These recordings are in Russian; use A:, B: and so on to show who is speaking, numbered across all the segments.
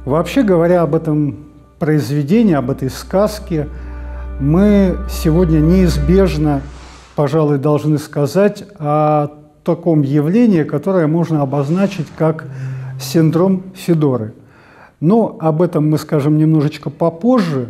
A: Вообще говоря об этом произведении, об этой сказке, мы сегодня неизбежно, пожалуй, должны сказать о таком явлении, которое можно обозначить как синдром Федоры. Но об этом мы скажем немножечко попозже,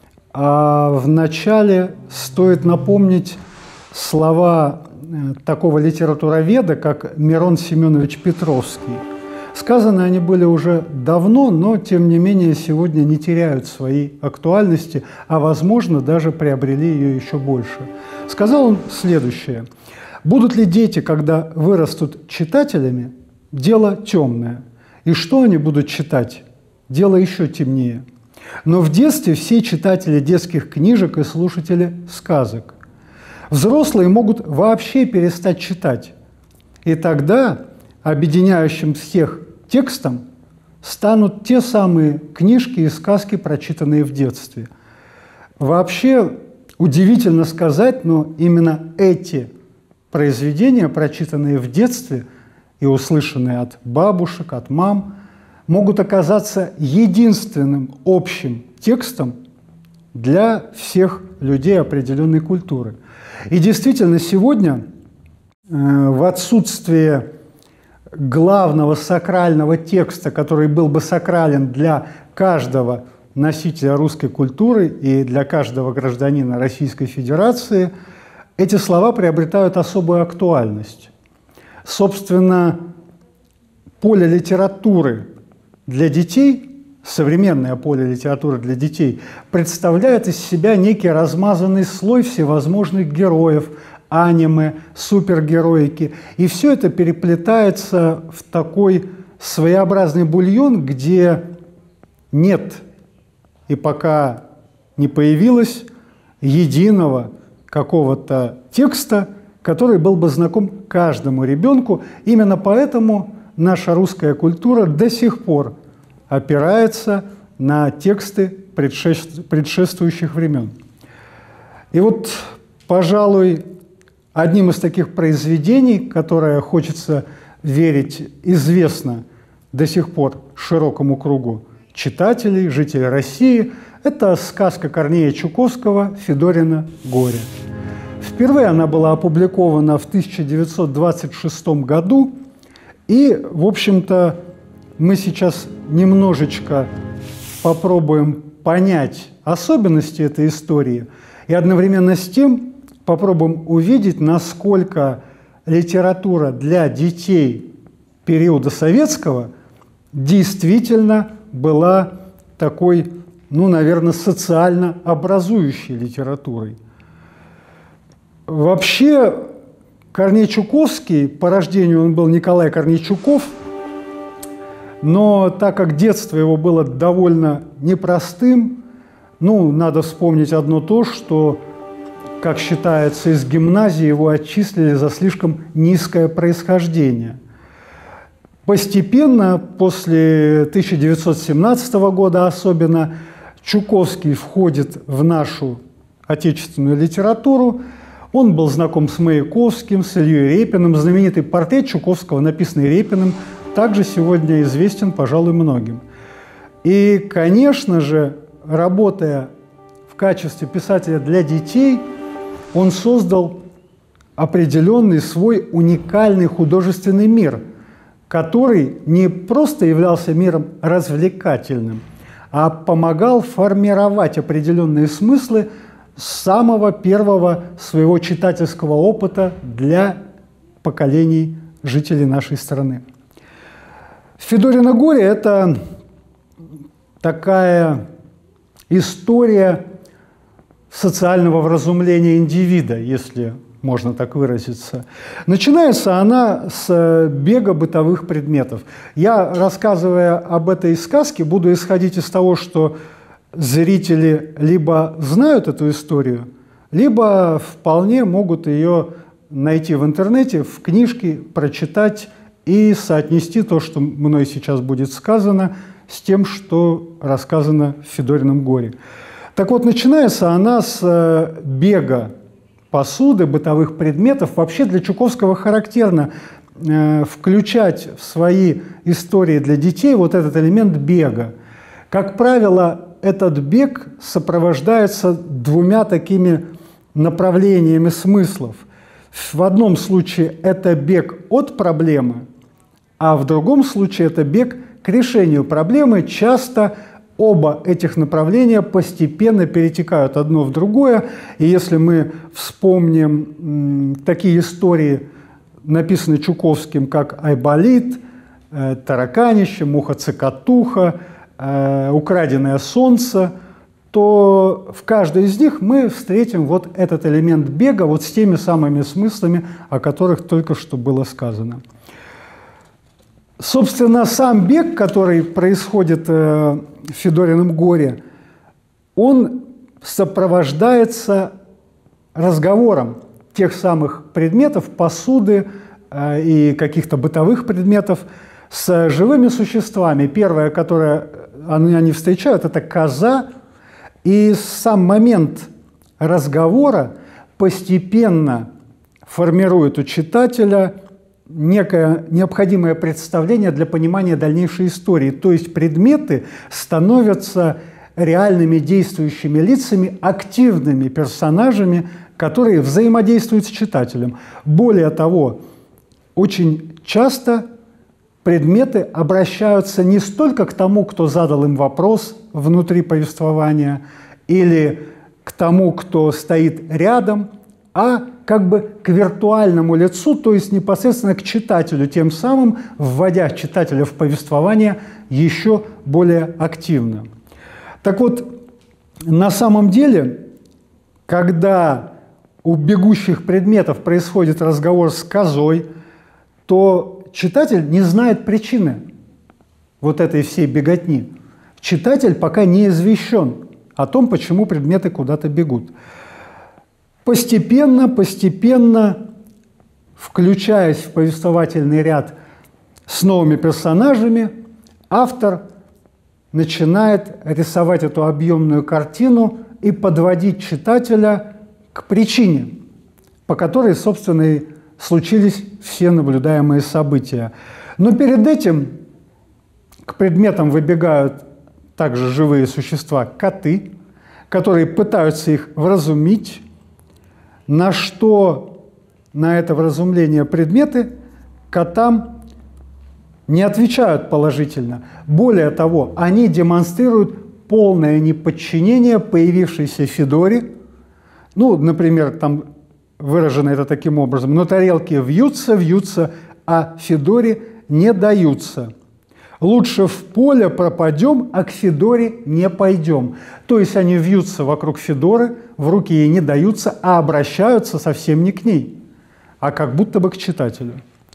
A: а вначале стоит напомнить слова такого литературоведа, как Мирон Семенович Петровский. Сказаны они были уже давно, но, тем не менее, сегодня не теряют своей актуальности, а, возможно, даже приобрели ее еще больше. Сказал он следующее. «Будут ли дети, когда вырастут читателями, дело темное, и что они будут читать? Дело еще темнее. Но в детстве все читатели детских книжек и слушатели сказок. Взрослые могут вообще перестать читать, и тогда объединяющим всех текстом станут те самые книжки и сказки, прочитанные в детстве». Вообще, удивительно сказать, но именно эти произведения, прочитанные в детстве и услышанные от бабушек, от мам, могут оказаться единственным общим текстом для всех людей определенной культуры. И действительно, сегодня в отсутствие главного сакрального текста, который был бы сакрален для каждого носителя русской культуры и для каждого гражданина Российской Федерации, эти слова приобретают особую актуальность. Собственно, поле литературы для детей, современное поле литературы для детей, представляет из себя некий размазанный слой всевозможных героев, аниме, супергероики. И все это переплетается в такой своеобразный бульон, где нет и пока не появилось единого какого-то текста, который был бы знаком каждому ребенку. Именно поэтому наша русская культура до сих пор опирается на тексты предшествующих времен. И вот, пожалуй, одним из таких произведений, которое, хочется верить, известно до сих пор широкому кругу читателей, жителей России, это сказка Корнея Чуковского «Федорино горе». Впервые она была опубликована в 1926 году, и, в общем-то, мы сейчас немножечко попробуем понять особенности этой истории и одновременно с тем попробуем увидеть, насколько литература для детей периода советского действительно была такой, ну, наверное, социально образующей литературой. Вообще, Корней Чуковский, по рождению он был Николай Корнейчуков, но так как детство его было довольно непростым, ну, надо вспомнить одно то, что, как считается, из гимназии его отчислили за слишком низкое происхождение. Постепенно, после 1917 года особенно, Чуковский входит в нашу отечественную литературу. Он был знаком с Маяковским, с Ильей Репиным. Знаменитый портрет Чуковского, написанный Репиным, также сегодня известен, пожалуй, многим. И, конечно же, работая в качестве писателя для детей, он создал определенный свой уникальный художественный мир, который не просто являлся миром развлекательным, а помогал формировать определенные смыслы с самого первого своего читательского опыта для поколений жителей нашей страны. «Федорино горе» – это такая история социального вразумления индивида, если можно так выразиться. Начинается она с бега бытовых предметов. Я, рассказывая об этой сказке, буду исходить из того, что зрители либо знают эту историю, либо вполне могут ее найти в интернете, в книжке, прочитать и соотнести то, что мной сейчас будет сказано, с тем, что рассказано в «Федорином горе». Так вот, начинается она с бега посуды, бытовых предметов. Вообще для Чуковского характерно включать в свои истории для детей вот этот элемент бега. Как правило, этот бег сопровождается двумя такими направлениями смыслов. В одном случае это бег от проблемы, а в другом случае это бег к решению проблемы. Часто оба этих направления постепенно перетекают одно в другое. И если мы вспомним такие истории, написанные Чуковским, как «Айболит», «Тараканище», «Муха-цокотуха», «Украденное солнце», то в каждой из них мы встретим вот этот элемент бега вот с теми самыми смыслами, о которых только что было сказано. Собственно, сам бег, который происходит в Федорином горе, он сопровождается разговором тех самых предметов, посуды и каких-то бытовых предметов с живыми существами. Первое, которое они встречают, это коза. И сам момент разговора постепенно формирует у читателя некое необходимое представление для понимания дальнейшей истории. То есть предметы становятся реальными действующими лицами, активными персонажами, которые взаимодействуют с читателем. Более того, очень часто предметы обращаются не столько к тому, кто задал им вопрос внутри повествования, или к тому, кто стоит рядом, а как бы к виртуальному лицу, то есть непосредственно к читателю, тем самым вводя читателя в повествование еще более активно. Так вот, на самом деле, когда у бегущих предметов происходит разговор с козой, то читатель не знает причины вот этой всей беготни. Читатель пока не извещен о том, почему предметы куда-то бегут. Постепенно, включаясь в повествовательный ряд с новыми персонажами, автор начинает рисовать эту объемную картину и подводить читателя к причине, по которой, собственно, и случились все наблюдаемые события. Но перед этим к предметам выбегают также живые существа, коты, которые пытаются их вразумить, на что на это вразумление предметы котам не отвечают положительно. Более того, они демонстрируют полное неподчинение появившейся Федоре. Ну, например, там выражено это таким образом: но тарелки вьются, а Федоре не даются. Лучше в поле пропадем, а к Федоре не пойдем. То есть они вьются вокруг Федоры, в руки ей не даются, а обращаются совсем не к ней, а как будто бы к читателю.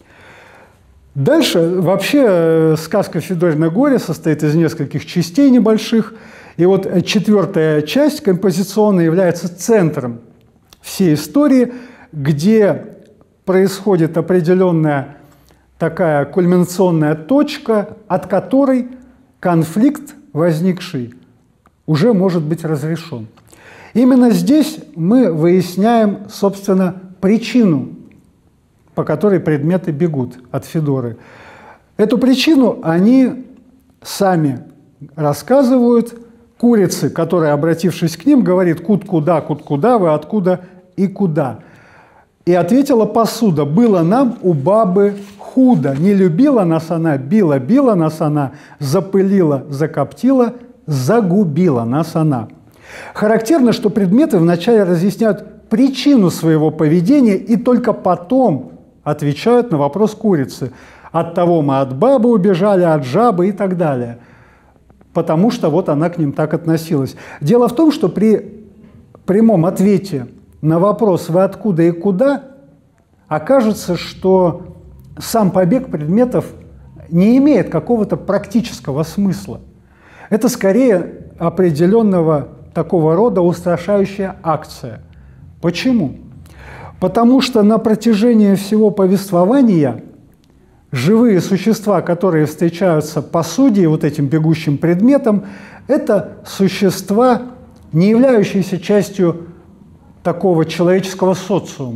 A: Дальше вообще сказка «Федорино горе» состоит из нескольких частей небольших. И вот четвертая часть композиционная является центром всей истории, где происходит определенная такая кульминационная точка, от которой конфликт, возникший, уже может быть разрешен. Именно здесь мы выясняем, собственно, причину, по которой предметы бегут от Федоры. Эту причину они сами рассказывают. Курицы, которая, обратившись к ним, говорит: «Кут куда, вы откуда и куда?» И ответила посуда: «Было нам у бабы худо, не любила нас она, била нас она, запылила, закоптила, загубила нас она». Характерно, что предметы вначале разъясняют причину своего поведения и только потом отвечают на вопрос курицы. От того мы от бабы убежали, от жабы и так далее. Потому что вот она к ним так относилась. Дело в том, что при прямом ответе на вопрос «Вы откуда и куда?» окажется, что сам побег предметов не имеет какого-то практического смысла. Это скорее определенного такого рода устрашающая акция. Почему? Потому что на протяжении всего повествования живые существа, которые встречаются по посуде, вот этим бегущим предметам, это существа, не являющиеся частью такого человеческого социума.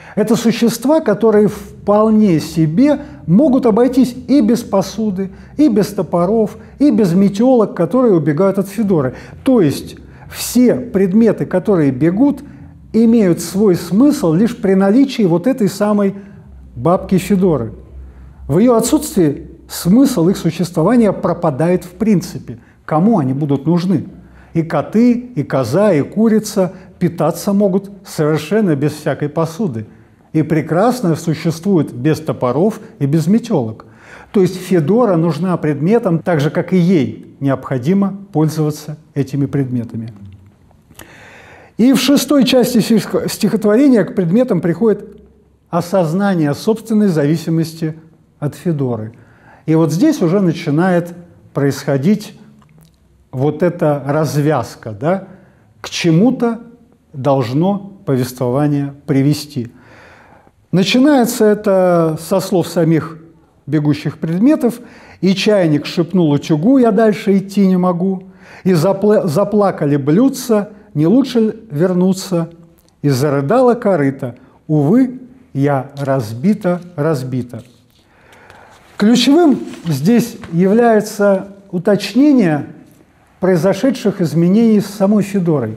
A: Это существа, которые вполне себе могут обойтись и без посуды, и без топоров, и без метелок, которые убегают от Федоры. То есть все предметы, которые бегут, имеют свой смысл лишь при наличии вот этой самой бабки Федоры. В ее отсутствии смысл их существования пропадает в принципе. Кому они будут нужны? И коты, и коза, и курица питаться могут совершенно без всякой посуды. И прекрасно существуют без топоров и без метелок. То есть Федора нужна предметам, так же, как и ей необходимо пользоваться этими предметами. И в 6-й части стихотворения к предметам приходит осознание собственной зависимости от Федоры. И вот здесь уже начинает происходить вот эта развязка, да? К чему-то должно повествование привести. Начинается это со слов самих бегущих предметов: «И чайник шепнул утюгу, я дальше идти не могу, и заплакали блюдца, не лучше ли вернуться, и зарыдала корыто, увы, я разбита, разбита». Ключевым здесь является уточнение произошедших изменений с самой Федорой.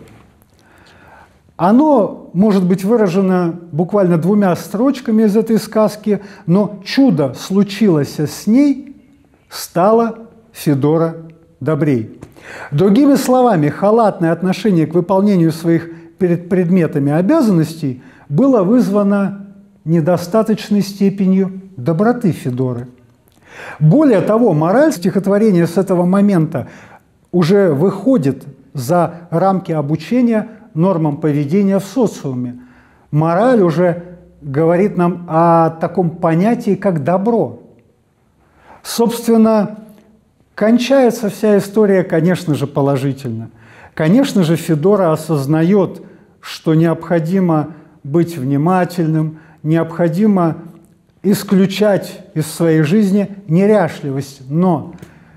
A: Оно может быть выражено буквально 2 строчками из этой сказки, но чудо случилось с ней, стала Федора добрей. Другими словами, халатное отношение к выполнению своих перед предметами обязанностей было вызвано недостаточной степенью доброты Федоры. Более того, мораль стихотворения с этого момента уже выходит за рамки обучения нормам поведения в социуме. Мораль уже говорит нам о таком понятии, как добро. Собственно, кончается вся история, конечно же, положительно. Конечно же, Федора осознает, что необходимо быть внимательным, необходимо исключать из своей жизни неряшливость. Но,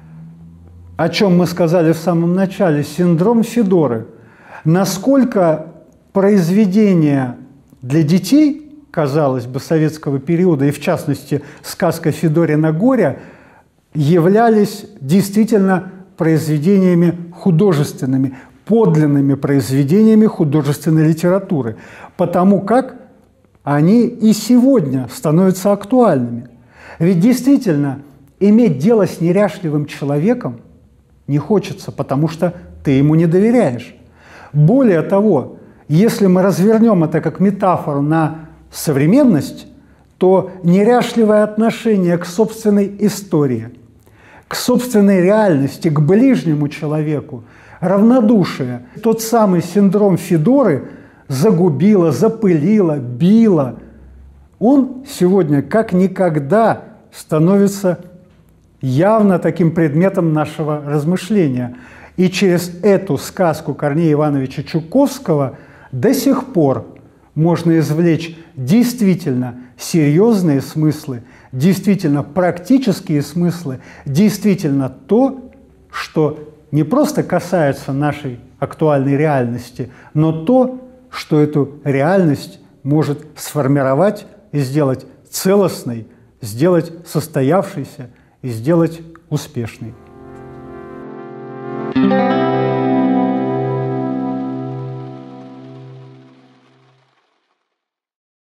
A: о чем мы сказали в самом начале, синдром Федоры. Насколько произведения для детей, казалось бы, советского периода, и в частности сказка «Федорино горе», являлись действительно произведениями художественными, подлинными произведениями художественной литературы, потому как они и сегодня становятся актуальными. Ведь действительно иметь дело с неряшливым человеком не хочется, потому что ты ему не доверяешь. Более того, если мы развернем это как метафору на современность, то неряшливое отношение к собственной истории, к собственной реальности, к ближнему человеку, равнодушие, тот самый синдром Федоры загубило, запылило, било. Он сегодня как никогда становится явно таким предметом нашего размышления. И через эту сказку Корнея Ивановича Чуковского до сих пор можно извлечь действительно серьезные смыслы, действительно практические смыслы, действительно то, что не просто касается нашей актуальной реальности, но то, что эту реальность может сформировать и сделать целостной, сделать состоявшейся и сделать успешной.